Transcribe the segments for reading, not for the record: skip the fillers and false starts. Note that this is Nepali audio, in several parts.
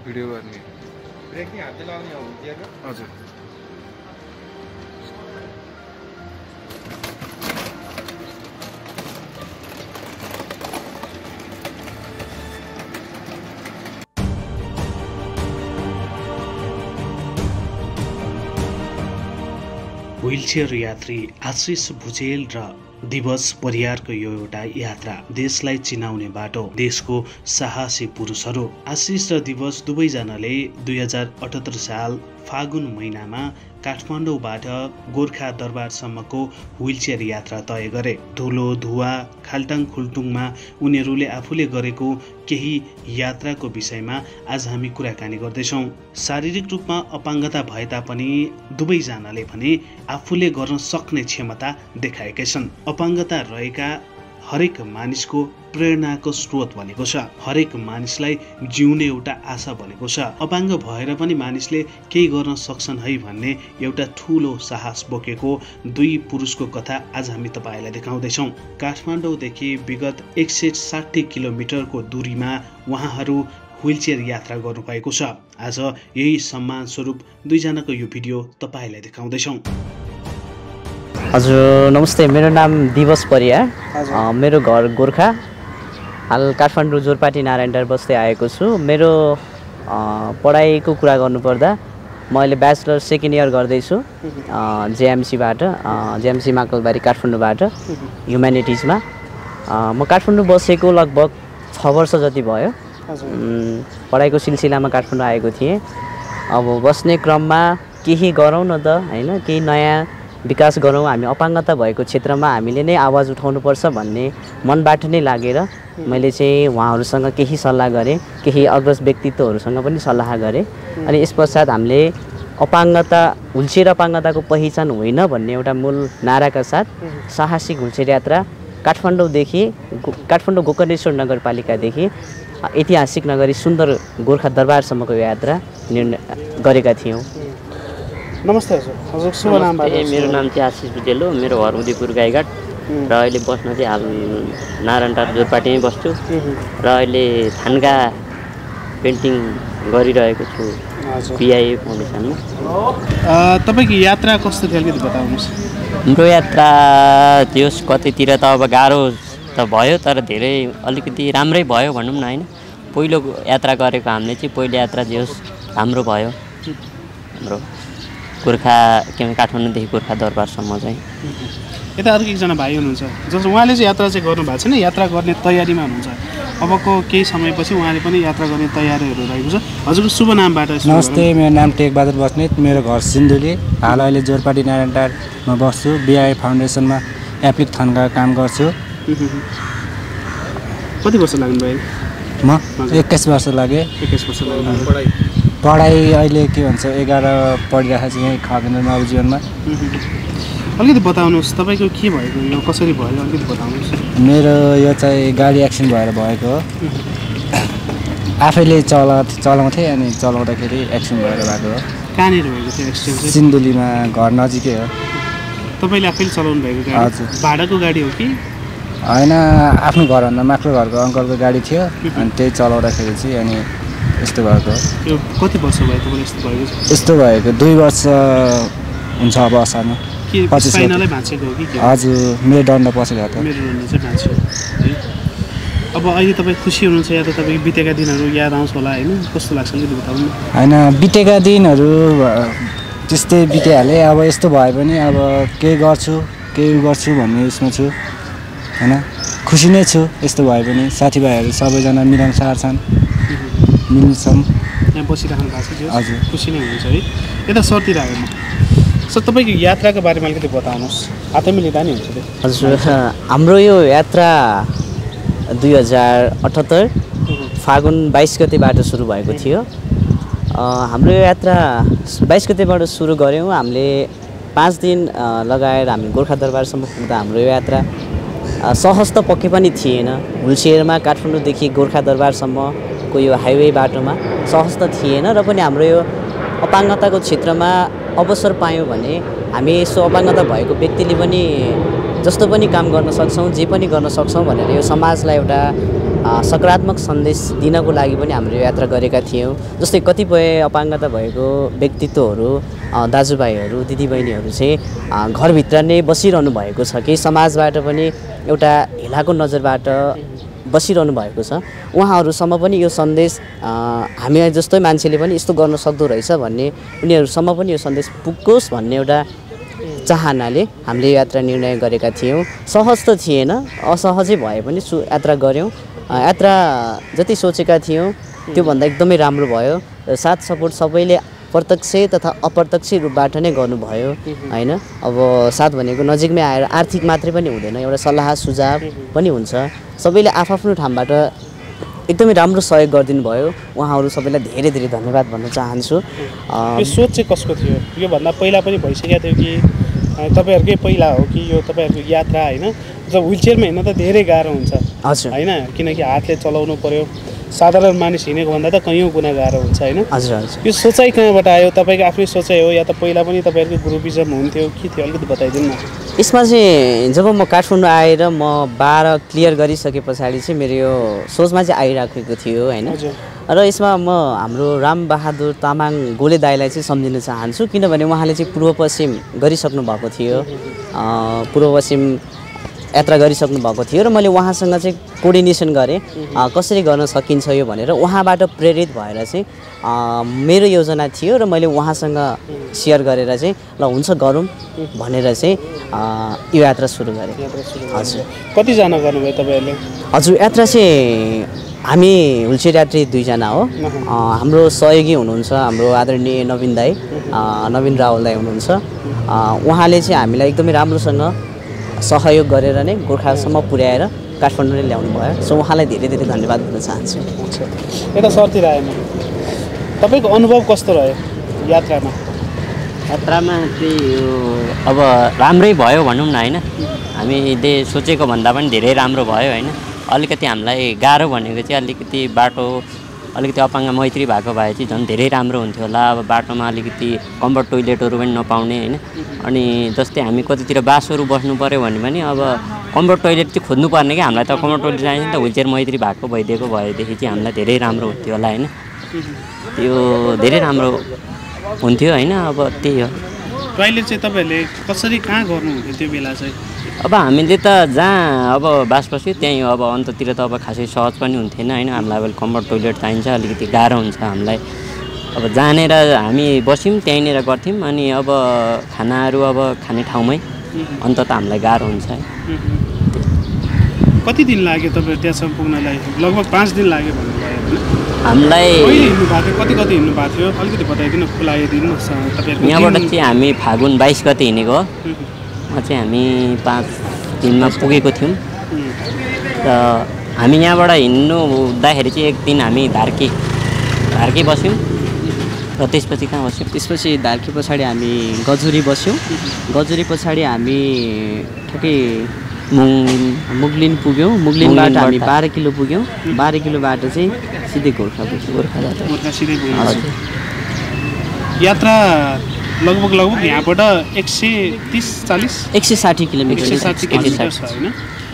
भिडियो गर्ने ब्रेक नि हातले लाग्ने हो गियरमा हजुर व्हीलचेयर यात्री आशिष भुजेल र दिवस परियारको यो एउटा यात्रा देशलाई चिनाउने बाटो देशको साहसी पुरुषहरू आशिष र दिवस दुवैजनाले 2078 साल फागुन महिनामा काठमाडौँबाट गोर्खा दरबारसम्मको व्हीलचेयर यात्रा तय गरे। धुलो धुवा खाल्टाङ खुल्टुङमा उनीहरूले आफूले गरेको केही यात्राको विषयमा आज हामी कुराकानी गर्दैछौँ। शारीरिक रूपमा अपाङ्गता भए तापनि दुवैजनाले भने आफूले गर्न सक्ने क्षमता देखाएकै छन्। अपाङ्गता रहेका हरेक मानिसको प्रेरणाको स्रोत बनेको छ। हरेक मानिसलाई जिउने एउटा आशा बनेको छ। अपाङ्ग भएर पनि मानिसले केही गर्न सक्छन् है भन्ने एउटा ठूलो साहस बोकेको दुई पुरुषको कथा आज हामी तपाईलाई देखाउँदैछौँ। काठमाडौँदेखि विगत 160 किलोमिटरको दूरीमा उहाँहरू व्हीलचेयर यात्रा गर्नुभएको छ। आज यही सम्मान स्वरूप दुईजनाको यो भिडियो तपाईलाई देखाउँदैछौँ। हजुर नमस्ते, मेरो नाम दिवस परियार, मेरो घर गोर्खा, हाल काठमाडौँ जोरपाटी नारायणटार बस्दै आएको छु। मेरो पढाइको कुरा गर्नुपर्दा म अहिले ब्याचलर सेकेन्ड इयर गर्दैछु जेएमसीबाट, जेएमसी माकलबारी काठमाडौँबाट ह्युम्यानिटिजमा। म काठमाडौँ बसेको लगभग 6 वर्ष जति भयो। पढाइको सिलसिलामा काठमाडौँ आएको थिएँ। अब बस्ने क्रममा केही गरौँ न त हैन, केही नयाँ विकास गरौँ, हामी अपाङ्गता भएको क्षेत्रमा हामीले नै आवाज उठाउनुपर्छ भन्ने मनबाट नै लागेर मैले चाहिँ उहाँहरूसँग केही सल्लाह गरेँ, केही अग्रज व्यक्तित्वहरूसँग पनि सल्लाह गरेँ। अनि यस पश्चात हामीले अपाङ्गता व्हीलचेयर अपाङ्गताको पहिचान होइन भन्ने एउटा मूल नाराका साथ साहसिक व्हीलचेयर यात्रा काठमाडौँ गोकर्णेश्वर नगरपालिकादेखि ऐतिहासिक नगरी सुन्दर गोर्खा दरबारसम्मको यात्रा निर्णय गरेका थियौँ। नमस्ते हजुर, हजुर शुभ नाम? मेरो नाम चाहिँ आशिष भुजेल हो, मेरो घर उदयपुर गाईघाट र अहिले बस्न चाहिँ हाल नारायणटार जोरपाटीमै बस्छु र अहिले थान्का पेन्टिङ गरिरहेको छु पिआई फाउन्डेसनमा। तपाईँको यात्रा कस्तो थियो अलिकति बताउनुहोस्। हाम्रो यात्रा त्यो कतैतिर त अब गाह्रो त भयो, तर धेरै अलिकति राम्रै भयो भनौँ न होइन। पहिलो यात्रा गरेको हामीले चाहिँ पहिलो यात्रा जे होस् राम्रो भयो। हाम्रो गोर्खा काठमाडौँदेखि गोर्खा दरबारसम्म चाहिँ। यता अर्को एकजना भाइ हुनुहुन्छ जस उहाँले चाहिँ यात्रा चाहिँ गर्नु भएको छैन, यात्रा गर्ने तयारीमा हुनुहुन्छ। अबको केही समयपछि उहाँले पनि यात्रा गर्ने तयारीहरू रहेको छ। हजुरको शुभ नामबाट? नमस्ते, मेरो नाम टेकबहादुर बस्नेत, मेरो घर सिन्धुली, हाल अहिले जोरपाटी नारायणटारमा बस्छु। बिआई फाउन्डेसनमा एपिक थन्का काम गर्छु। कति वर्ष लाग्नुभयो? म 21 वर्ष लाग्यो। 21 वर्ष लाग्यो। पढाइ अहिले के भन्छ 11 पढिरहेको छु यहीँ खगेन्द्र नवजीवनमा। अलिकति बताउनुहोस् तपाईँको के भएको, यो कसरी भयो अलिकति बताउनुहोस्। मेरो यो चाहिँ गाडी एक्सिडेन्ट भएर भएको हो। आफैले चलाउँथेँ अनि चलाउँदाखेरि एक्सिडेन्ट भएर भएको हो। कहाँनिर भएको थियो एक्सिडेन्ट? सिन्धुलीमा, घर नजिकै हो। तपाईँले आफैले चलाउनु भएको गाडी? हजुर। भाडाको गाडी हो कि होइन, आफ्नो घरभन्दा माथिल्लो घरको अङ्कलको गाडी थियो अनि त्यही चलाउँदाखेरि चाहिँ अनि यस्तो भएको। यो कति वर्ष भयो तपाईँले यस्तो भएको? यस्तो भएको 2 वर्ष हुन्छ अब असारमा। के स्पाइनलै भाँचेको हो कि? हजुर, मेरो डन्ड पसेको थियो। मेरो डन्ड चाहिँ भाँच्यो है। अब अहिले तपाईँ खुसी हुनुहुन्छ या त तपाईँको बितेका दिनहरू याद आउँछ होला होइन? कस्तो लाग्छ अलिकति बताउनु। होइन, बितेका दिनहरू त्यस्तै बितिहालेँ। अब यस्तो भए पनि अब केही गर्छु भन्ने उसमा छु होइन। खुसी नै छु यस्तो भए पनि। साथीभाइहरू सबैजना मिलनसार छन्, मिल्छन्। यहाँ बसिराख्नु भएको छ? हजुर, खुसी नै हुनुहुन्छ है। यता सर्तिर आयो म। सर तपाईँको यात्राको बारेमा अलिकति बताउनुहोस्, हातै मिलिँदा नि हुन्छ त्यो। हजुर, हाम्रो यो यात्रा 2078 फागुन 22 गतेबाट सुरु भएको थियो। हाम्रो यो यात्रा 22 गतेबाट सुरु गऱ्यौँ। हामीले 5 दिन लगाएर हामी गोर्खा दरबारसम्म पुग्दा हाम्रो यो यात्रा सहज त पक्कै पनि थिएन। व्हीलचेयरमा काठमाडौँदेखि गोर्खा दरबारसम्मको यो हाइवे बाटोमा सहज त थिएन र पनि हाम्रो यो अपाङ्गताको क्षेत्रमा अवसर पायौँ भने हामी यसो अपाङ्गता भएको व्यक्तिले पनि जस्तो पनि काम गर्न सक्छौँ, जे पनि गर्न सक्छौँ भनेर यो समाजलाई एउटा सकारात्मक सन्देश दिनको लागि पनि हामीले यात्रा गरेका थियौँ। जस्तै कतिपय अपाङ्गता भएको व्यक्तित्वहरू, दाजुभाइहरू, दिदीबहिनीहरू चाहिँ घरभित्र नै बसिरहनु भएको छ कि समाजबाट पनि एउटा हेलाको नजरबाट बसिरहनु भएको छ। उहाँहरूसम्म पनि यो सन्देश हामी जस्तै मान्छेले पनि यस्तो गर्न सक्दो रहेछ भन्ने उनीहरूसम्म पनि यो सन्देश पुग्योस् भन्ने एउटा चाहनाले हामीले यात्रा निर्णय गरेका थियौँ। सहज त थिएन, असहजै भए पनि यात्रा गऱ्यौँ। यात्रा जति सोचेका थियौँ त्योभन्दा एकदमै राम्रो भयो। साथ सपोर्ट सबैले प्रत्यक्ष तथा अप्रत्यक्ष रूपबाट नै गर्नुभयो हैन। अब साथ भनेको नजिकमै आएर आर्थिक मात्रै पनि हुँदैन, एउटा सल्लाह सुझाव पनि हुन्छ। सबैले आफ्नो ठाउँबाट एकदमै राम्रो सहयोग गरिदिनु भयो। उहाँहरू सबैलाई धेरै धेरै धन्यवाद भन्न चाहन्छु। यो सोच चाहिँ कसको थियो? योभन्दा पहिला पनि भइसकेको थियो कि तपाईँहरूकै पहिला हो कि यो तपाईँहरूको यात्रा होइन? जब व्हिलचेयरमा हिँड्न त धेरै गाह्रो हुन्छ हजुर होइन, किनकि हातले चलाउनु पर्यो। साधारण मानिस हिँडेको भन्दा त कैयौँ गुणा गाह्रो हुन्छ होइन? हजुर हजुर। यो सोचाइ कहाँबाट आयो? तपाईँको आफ्नै सोचाइ हो या त पहिला पनि तपाईँहरूको ग्रुपिजम हुन्थ्यो के थियो? अलिकति बताइदिनु न। यसमा चाहिँ जब म काठमाडौँ आएर म 12 क्लियर गरिसके पछाडि चाहिँ मेरो यो सोचमा चाहिँ आइराखेको थियो होइन। र यसमा म हाम्रो रामबहादुर तामाङ गोले दाईलाई चाहिँ सम्झिन चाहन्छु, किनभने उहाँले चाहिँ पूर्व पश्चिम गरिसक्नु भएको थियो, पूर्व पश्चिम यात्रा गरिसक्नु भएको थियो र मैले उहाँसँग चाहिँ कोअर्डिनेसन गरेँ कसरी गर्न सकिन्छ यो भनेर। उहाँबाट प्रेरित भएर चाहिँ मेरो योजना थियो र मैले उहाँसँग सेयर गरेर चाहिँ ल हुन्छ गरौँ भनेर चाहिँ यो यात्रा सुरु गरेँ। हजुर। कतिजना गर्नुभयो तपाईँहरूले? हजुर, यात्रा चाहिँ हामी व्हिलचेयर यात्री 2 जना हो। हाम्रो सहयोगी हुनुहुन्छ हाम्रो आदरणीय नवीन दाई, नवीन रावल दाई हुनुहुन्छ। उहाँले चाहिँ हामीलाई एकदमै राम्रोसँग सहयोग गरेर नै गोर्खासम्म पुर्याएर काठमाडौँ नै ल्याउनु भयो। सो उहाँलाई धेरै धेरै धन्यवाद दिन चाहन्छु। यता सर्तिर आएन, तपाईँको अनुभव कस्तो रह्यो यात्रामा? यात्रामा चाहिँ यो अब राम्रै भयो भनौँ न होइन। हामीले सोचेको भन्दा पनि धेरै राम्रो भयो होइन। अलिकति हामीलाई गाह्रो भनेको चाहिँ अलिकति बाटो अलिकति अपाङ्ग मैत्री भएको भए चाहिँ झन् धेरै राम्रो हुन्थ्यो होला। अब बाटोमा अलिकति कम्फर्ट टोइलेटहरू पनि नपाउने होइन। अनि जस्तै हामी कतितिर बासहरू बस्नु पऱ्यो भने पनि अब कम्फर्ट टोइलेट चाहिँ खोज्नु पर्ने कि हामीलाई त कम्फर्ट टोइलेट चाहिन्छ नि त। व्हिलचेयर मैत्री भएको भइदिएको भएदेखि चाहिँ हामीलाई धेरै राम्रो हुन्थ्यो होला होइन। त्यो धेरै राम्रो हुन्थ्यो होइन। अब त्यही हो। टोइलेट चाहिँ तपाईँहरूले कसरी कहाँ गर्नुहुन्थ्यो त्यो बेला चाहिँ? अब हामीले त जहाँ अब बास बस्यो त्यहीँ हो। अब अन्ततिर त अब खासै सहज पनि हुन्थेन होइन। हामीलाई अब कम्फर्ट टोइलेट चाहिन्छ, अलिकति गाह्रो हुन्छ हामीलाई। अब जहाँनिर हामी बस्यौँ त्यहीँनिर गर्थ्यौँ। अनि अब खानाहरू अब खाने ठाउँमै अन्त त हामीलाई गाह्रो हुन्छ है। कति दिन लाग्यो तपाईँहरू त्यहाँसम्म पुग्नलाई? लगभग 5 दिन लाग्यो भन्नुभयो हामीलाई। हिँड्नु भएको थियो? कति हिँड्नु भएको थियो अलिकति बताइदिनु, खुलाइदिनुहोस् तपाईँहरू। यहाँबाट चाहिँ हामी फागुन 22 गते हिँडेको हो। चाहिँ हामी 5 दिनमा पुगेको थियौँ। र हामी यहाँबाट हिँड्नु हुँदाखेरि चाहिँ 1 दिन हामी धार्की बस्यौँ। र त्यसपछि कहाँ बस्यौँ? त्यसपछि धार्की पछाडि हामी गजुरी बस्यौँ। गजुरी पछाडि हामी ठ्याक्कै मुगलिन पुग्यौँ। मुगलिनबाट हामी 12 किलो पुग्यौँ। 12 किलोबाट चाहिँ सिधै गोर्खा पुग्यौँ। गोर्खा सिधै पुग्यौँ। यात्रा लगभग यहाँबाट 160 किलोमिटर 160 किलोमिटर छ होइन।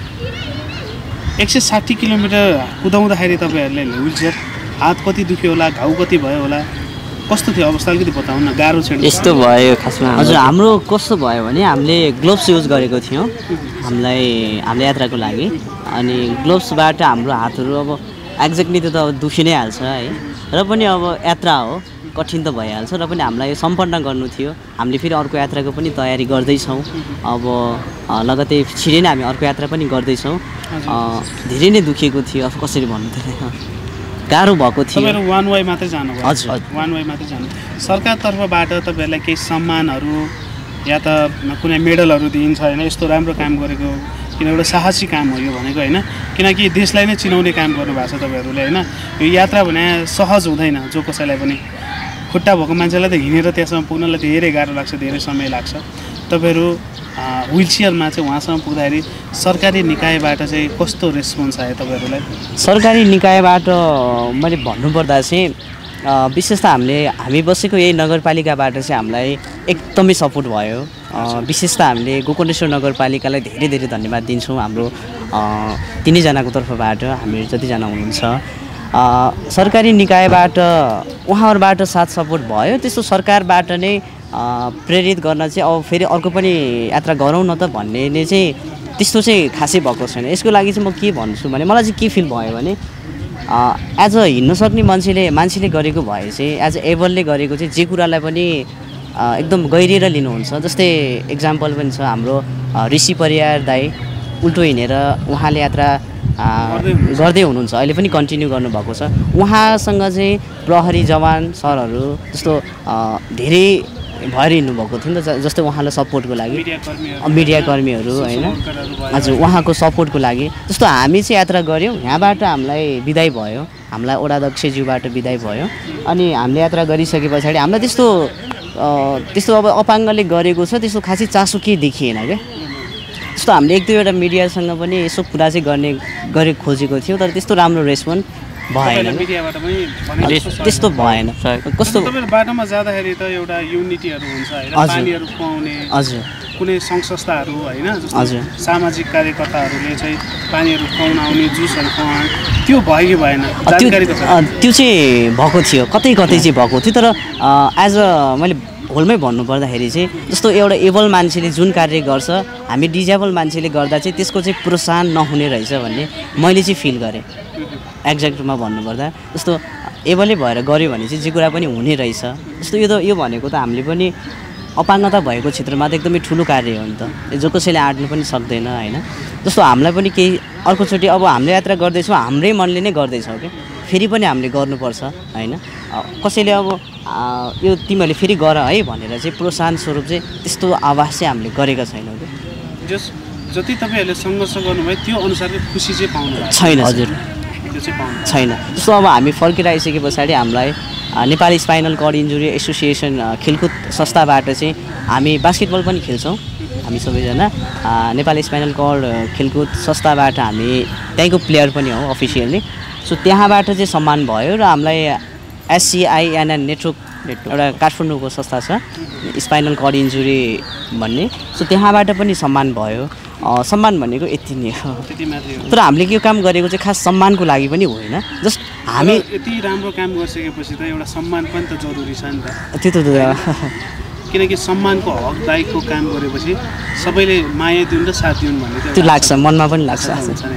160 किलोमिटर कुदाउँदाखेरि तपाईँहरूले व्हिलचेयर हात कति दुख्यो होला, घाउ कति भयो होला, कस्तो थियो अवस्था अलिकति बताउनु न। गाह्रो छ यस्तो भयो खासमा? हजुर, हाम्रो कस्तो भयो भने हामीले ग्लोभ्स युज गरेको थियौँ हाम्रो यात्राको लागि। अनि ग्लोभ्सबाट हाम्रो हातहरू अब एक्ज्याक्टली त दुखी नै हाल्छ है। र पनि अब यात्रा हो, कठिन त भइहाल्छ। र पनि हामीलाई सम्पन्न गर्नु थियो। हामीले फेरि अर्को यात्राको पनि तयारी गर्दैछौँ। अब लगतै छिटै नै हामी अर्को यात्रा पनि गर्दैछौँ। धेरै नै दुखेको थियो, अब कसरी भन्नु त, गाह्रो भएको थियो। तपाईँहरू वान वे मात्रै जानुभयो? हजुर, वान वे मात्रै जानु। सरकार तर्फबाट तपाईँहरूलाई केही सम्मानहरू या त कुनै मेडलहरू दिइन्छ होइन? यस्तो राम्रो काम गरेको, किन एउटा साहसी काम हो यो भनेको होइन। किनकि देशलाई नै चिनाउने काम गर्नुभएको छ तपाईँहरूले होइन। यो यात्रा भने सहज हुँदैन, जो कसैलाई पनि। खुट्टा भएको मान्छेलाई त हिँडेर त्यहाँसम्म पुग्नलाई धेरै गाह्रो लाग्छ, धेरै समय लाग्छ। तपाईँहरू व्हिलचेयरमा चाहिँ उहाँसम्म पुग्दाखेरि सरकारी निकायबाट चाहिँ कस्तो रेस्पोन्स आयो तपाईँहरूलाई? सरकारी निकायबाट मैले भन्नुपर्दा चाहिँ विशेष त हामी बसेको यही नगरपालिकाबाट चाहिँ हामीलाई एकदमै सपोर्ट भयो। विशेष त हामीले गोकर्णेश्वर नगरपालिकालाई धेरै धेरै धन्यवाद दिन्छौँ हाम्रो तिनैजनाको तर्फबाट हामीहरू जतिजना हुनुहुन्छ सरकारी निकायबाट उहाँहरूबाट साथ सपोर्ट भयो त्यस्तो सरकारबाट नै प्रेरित गर्न चाहिँ अब फेरि अर्को पनि यात्रा गरौँ न त भन्ने चाहिँ त्यस्तो चाहिँ खासै भएको छैन। यसको लागि चाहिँ म के भन्छु भने मलाई चाहिँ के फिल भयो भने एज अ हिँड्न सक्ने मान्छेले गरेको भए चाहिँ एज अ एबलले गरेको चाहिँ जे कुरालाई पनि एकदम गहिरिएर लिनुहुन्छ। जस्तै एक्जाम्पल पनि छ हाम्रो ऋषि परियार दाई उल्टो हिँडेर उहाँले यात्रा गर्दै हुनुहुन्छ अहिले पनि कन्टिन्यू गर्नुभएको छ। उहाँसँग चाहिँ प्रहरी जवान सरहरू जस्तो धेरै भएर हिँड्नुभएको थियो नि त जस्तै उहाँलाई सपोर्टको लागि मिडियाकर्मीहरू होइन हजुर उहाँको सपोर्टको लागि जस्तो हामी चाहिँ यात्रा गऱ्यौँ यहाँबाट हामीलाई बिदाई भयो हामीलाई वडाध्यक्षज्यूबाट बिदाई भयो अनि हामीले यात्रा गरिसके पछाडि हामीलाई त्यस्तो अब अपाङ्गले गरेको छ त्यस्तो खासै चासो केही देखिएन क्या। जस्तो हामीले एक दुईवटा मिडियासँग पनि यसो कुरा चाहिँ गरे खोजेको थियो तर त्यस्तो राम्रो रेस्पोन्स भएन त्यस्तो भएन। कस्तो बाटोमा जाँदाखेरि त एउटा युनिटीहरू हुन्छ होइन पानीहरू खुवाउने हजुर कुनै सङ्घ संस्थाहरू होइन हजुर सामाजिक कार्यकर्ताहरूले चाहिँ पानीहरू खुवाउन आउने जुसहरू खुवाउने त्यो भयो कि भएन त्यो चाहिँ भएको थियो कतै चाहिँ भएको थियो तर एज अ मैले होलमै भन्नुपर्दाखेरि चाहिँ जस्तो एउटा एबल मान्छेले जुन कार्य गर्छ हामी डिजेबल मान्छेले गर्दा चाहिँ त्यसको चाहिँ प्रोत्साहन नहुने रहेछ भन्ने मैले चाहिँ फिल गरेँ। एक्ज्याक्टमा भन्नुपर्दा जस्तो एबलै भएर गऱ्यो भने चाहिँ जे कुरा पनि हुने रहेछ। जस्तो यो भनेको त हामीले पनि अपाङ्गता भएको क्षेत्रमा त एकदमै ठुलो कार्य हो नि त जो कसैले आँट्नु पनि सक्दैन होइन। जस्तो हामीलाई पनि केही अर्कोचोटि अब हामीले यात्रा गर्दैछौँ हाम्रै मनले नै गर्दैछौँ क्या फेरि पनि हामीले गर्नुपर्छ होइन। कसैले अब यो तिमीहरूले फेरि गर है भनेर चाहिँ प्रोत्साहन स्वरूप चाहिँ त्यस्तो आवाज चाहिँ हामीले गरेका छैनौँ क्या। जति तपाईँहरूले सङ्घर्ष गर्नुभयो त्यो अनुसारको खुसी चाहिँ पाउनु छैन हजुर छैन। जस्तो अब हामी फर्केर आइसके पछाडि हामीलाई Nepali spinal cord injury association खेलकुद संस्थाबाट चाहिँ हामी बास्केटबल पनि खेल्छौँ हामी सबैजना नेपाली स्पाइनल कर्ड खेलकुद संस्थाबाट हामी त्यहीँको प्लेयर पनि हौँ अफिसियल्ली। सो त्यहाँबाट चाहिँ सम्मान भयो र हामीलाई SCINN नेटवर्क एउटा काठमाडौँको संस्था छ स्पाइनल कर्ड इन्जुरी भन्ने सो त्यहाँबाट पनि सम्मान भयो। सम्मान भनेको यति नै हो तर हामीले यो काम गरेको चाहिँ खास सम्मानको लागि पनि होइन जस्ट हामी यति राम्रो काम गरिसकेपछि त एउटा सम्मान पनि त जरुरी छ नि त त्यो त किनकि सम्मानको हकदायीको काम गरेपछि सबैले माया दिउन् र साथ दिउन् भन्ने त्यो लाग्छ मनमा पनि लाग्छ।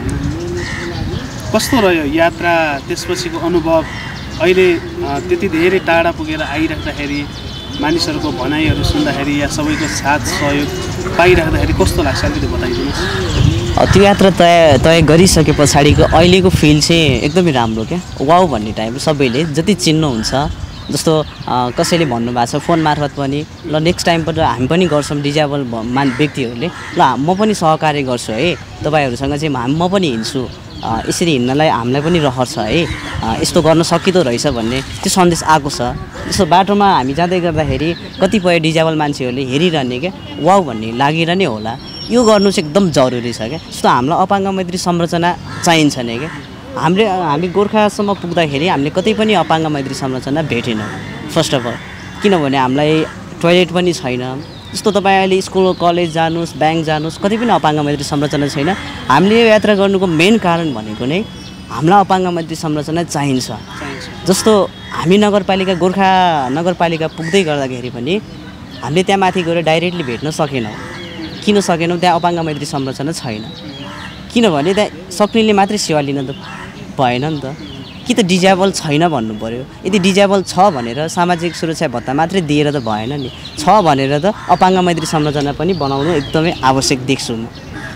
कस्तो रह्यो यात्रा त्यसपछिको अनुभव अहिले त्यति धेरै टाढा पुगेर आइराख्दाखेरि मानिसहरूको भनाइहरू सुन्दाखेरि या सबैको साथ सहयोग पाइराख्दाखेरि कस्तो लाग्छ अलिकति बताइदिनुहोस्। त्यो यात्रा तय गरिसके पछाडिको अहिलेको फिल चाहिँ एकदमै राम्रो क्या वाउ भन्ने टाइप सबैले जति चिन्नुहुन्छ जस्तो कसैले भन्नुभएको छ फोन मार्फत पनि ल नेक्स्ट टाइमबाट हामी पनि गर्छौँ डिजेबल व्यक्तिहरूले ल म पनि सहकार्य गर्छु है तपाईँहरूसँग चाहिँ म पनि हिँड्छु यसरी हिँड्नलाई हामीलाई पनि रहर छ है यस्तो गर्न सकिँदो रहेछ भन्ने त्यो सन्देश आएको छ। जस्तो बाटोमा हामी जाँदै गर्दाखेरि कतिपय डिजेबल मान्छेहरूले हेरिरहने क्या वाउ भन्ने लागेर नै होला यो गर्नु चाहिँ एकदम जरुरी छ क्या। जस्तो हामीलाई अपाङ्ग मैत्री संरचना चाहिन्छ नि क्या हामी गोर्खासम्म पुग्दाखेरि हामीले कतै पनि अपाङ्ग मैत्री संरचना भेटेनौँ फर्स्ट अफ अल किनभने हामीलाई टोयलेट पनि छैन। जस्तो तपाईँ अहिले स्कुल कलेज जानुहोस् ब्याङ्क जानुहोस् कतै पनि अपाङ्ग मैत्री संरचना छैन। हामीले यो यात्रा गर्नुको मेन कारण भनेको नै हामीलाई अपाङ्ग मैत्री संरचना चाहिन्छ। जस्तो हामी गोर्खा नगरपालिका पुग्दै गर्दाखेरि पनि हामीले त्यहाँ माथि गएर डाइरेक्टली भेट्न सकेनौँ। किन सकेनौँ त्यहाँ अपाङ्ग मैत्री संरचना छैन किनभने त्यहाँ सक्नेले मात्रै सेवा लिन त भएन नि त कि त डिजेबल छैन भन्नु पऱ्यो। यदि डिजेबल छ भनेर सामाजिक सुरक्षा भत्ता मात्रै दिएर त भएन नि छ भनेर त अपाङ्ग मैत्री संरचना पनि बनाउनु एकदमै आवश्यक देख्छु म।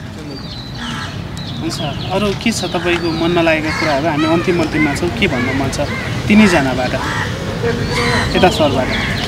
हुन्छ अरू के छ तपाईँको मनमा लागेका कुराहरू हामी अन्तिममा छौँ के भन्नु मन छ तिनैजनाबाट यता सरबाट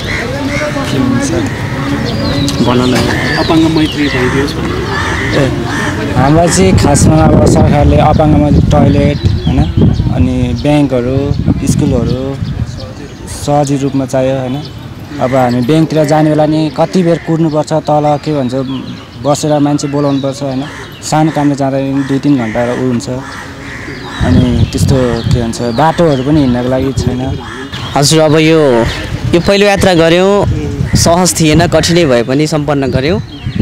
भनौँ न अपाङ्ग मैत्री भइदियोस् भन्नु हामीलाई चाहिँ खासमा अब सरकारले अपाङ्ग मैत्री टोयलेट होइन अनि ब्याङ्कहरू स्कुलहरू सहजी रूपमा चाहियो होइन। अब हामी ब्याङ्कतिर जाने बेला नि कति बेर कुर्नुपर्छ तल के भन्छ बसेर मान्छे बोलाउनुपर्छ होइन सानो कामले जाँदा 2-3 घन्टा हुन्छ अनि त्यस्तो के भन्छ बाटोहरू पनि हिँड्नको लागि छैन। हजुर अब यो पहिलो यात्रा गऱ्यौँ सहज थिएन, कठिनै भए पनि सम्पन्न गऱ्यौँ।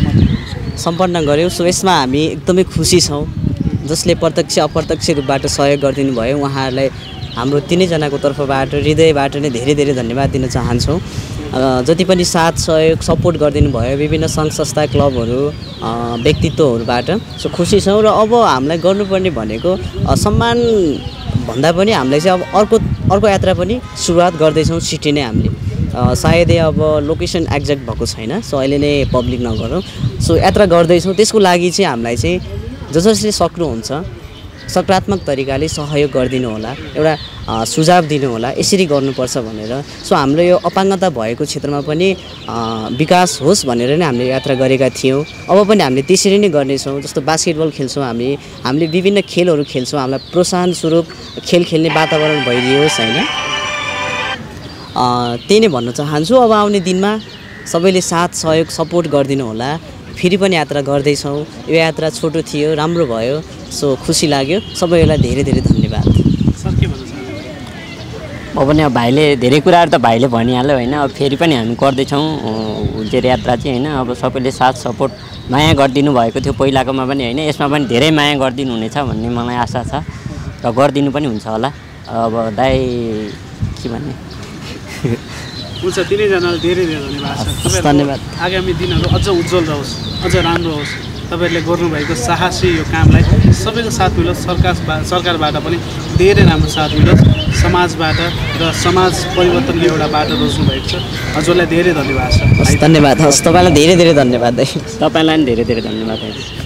सो यसमा हामी एकदमै खुसी छौँ। जसले प्रत्यक्ष अप्रत्यक्ष रूपबाट सहयोग गरिदिनु भयो उहाँहरूलाई हाम्रो तिनैजनाको तर्फबाट हृदयबाट नै धेरै धेरै धन्यवाद दिन चाहन्छौँ। जति पनि साथ सहयोग सपोर्ट गरिदिनु भयो विभिन्न सङ्घ संस्था क्लबहरू व्यक्तित्वहरूबाट सो खुसी छौँ। र अब हामीलाई गर्नुपर्ने भनेको सम्मान भन्दा पनि हामीलाई चाहिँ अब अर्को यात्रा पनि सुरुवात गर्दैछौँ छिट्टै नै हामीले। सायदै अब लोकेसन एक्ज्याक्ट भएको छैन, सो अहिले नै पब्लिक नगरौँ। सो यात्रा गर्दैछौँ, त्यसको लागि चाहिँ हामीलाई चाहिँ जसले सक्नुहुन्छ सकारात्मक तरिकाले सहयोग गरिदिनु होला, एउटा सुझाव दिनु होला, यसरी गर्नुपर्छ भनेर। सो हाम्रो यो अपाङ्गता भएको क्षेत्रमा पनि विकास होस् भनेर नै हामीले यात्रा गरेका थियौँ। अब पनि हामीले त्यसरी नै गर्नेछौँ। जस्तो बास्केटबल खेल्छौँ हामीले विभिन्न खेलहरू खेल्छौँ, हामीलाई प्रोत्साहन स्वरूप खेल खेल्ने वातावरण भइदियोस् होइन, त्यही नै भन्न चाहन्छु। अब आउने दिनमा सबैले साथ सहयोग सपोर्ट गरिदिनु होला। फेरि पनि यात्रा गर्दैछौँ। यो यात्रा छोटो थियो, राम्रो भयो, सो खुसी लाग्यो। सबैलाई धेरै धेरै धन्यवाद। सर के भन्न चाहनुहुन्छ? अब पनि अब भाइले धेरै कुराहरू त भाइले भनिहाल्यो होइन। अब फेरि पनि हामी गर्दैछौँ हुलचेर यात्रा चाहिँ होइन। अब सबैले साथ सपोर्ट माया गरिदिनु भएको थियो पहिलाकोमा पनि होइन, यसमा पनि धेरै माया गरिदिनु हुनेछ भन्ने मलाई आशा छ र गरिदिनु पनि हुन्छ होला। अब दाइ के भन्ने हुन्छ, तिनैजनालाई धेरै धेरै धन्यवाद। धन्यवाद। आगामी दिनहरू अझ उज्जवल रहोस्, अझ राम्रो होस्। तपाईँहरूले गर्नुभएको साहसी यो कामलाई सबैको साथ मिलोस्, सरकारबाट पनि धेरै राम्रो साथ मिलोस्, समाजबाट र समाज परिवर्तनले एउटा बाटो रोज्नु भएको छ। हजुरलाई धेरै धन्यवाद छ। धन्यवाद। हस्, तपाईँलाई धेरै धेरै धन्यवाद। तपाईँलाई पनि धेरै धेरै धन्यवाद।